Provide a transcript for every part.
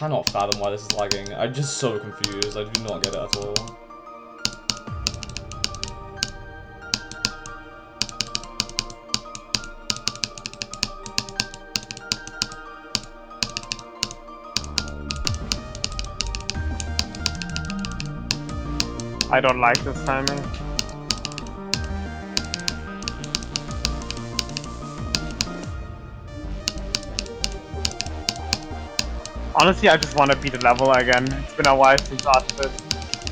cannot fathom why this is lagging. I'm just so confused. I do not get it at all. I don't like this timing. Honestly, I just want to beat the level again. It's been a while since I did it.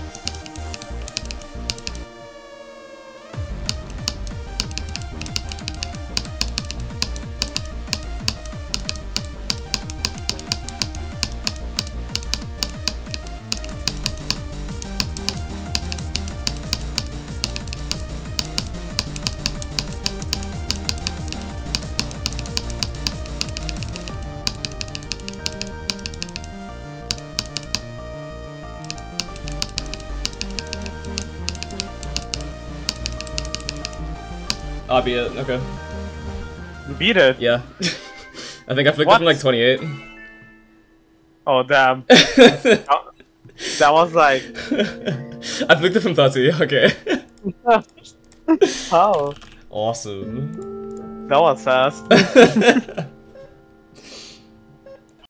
I'll be it, okay. You beat it? Yeah. I think I flicked it from like 28. Oh, damn. That was like... I flicked it from 30, okay. How? Awesome. That was fast.